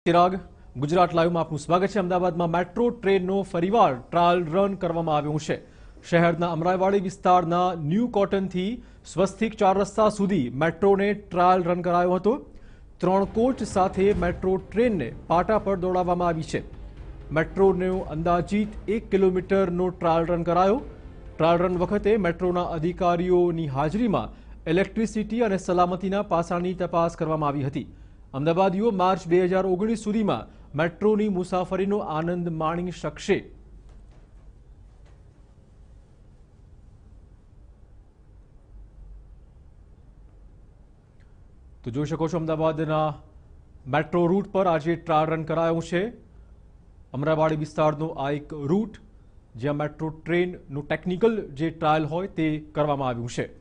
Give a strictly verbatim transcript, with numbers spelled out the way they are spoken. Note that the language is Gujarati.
ચિરાગ, ગુજરાત લાઈવમાં આપનું સ્વાગત છે। અમદાવાદમાં મેટ્રો ટ્રેનનો ફરીવાર ટ્રાયલ રન કરવામાં આવ્યો છે। શહેરના અમરાઈવાડી વિસ્તારના ન્યૂ કોટનથી સ્વસ્તિક ચાર રસ્તા સુધી મેટ્રોને ટ્રાયલ રન કરાયો હતો। ત્રણ કોચ સાથે મેટ્રો ટ્રેનને પાટા પર દોડાવવામાં આવી છે। મેટ્રોનો અંદાજિત એક કિલોમીટરનો ટ્રાયલ રન કરાયો। ટ્રાયલ રન વખતે મેટ્રોના અધિકારીઓની હાજરીમાં ઇલેક્ટ્રિસિટી અને સલામતીના પાસાની તપાસ કરવામાં આવી હતી। અમદાવાદીઓ માર્ચ બે હજાર ઓગણીસ સુધીમાં મેટ્રોની મુસાફરીનો આનંદ માણી શકશે। તો જોઈ શકો છો અમદાવાદના મેટ્રો રૂટ પર આજે ટ્રાયલ રન કરાયો છે। અમરાઈવાડી વિસ્તારનો આ એક રૂટ જ્યાં મેટ્રો ટ્રેનનું ટેકનિકલ જે ટ્રાયલ હોય તે કરવામાં આવ્યું છે।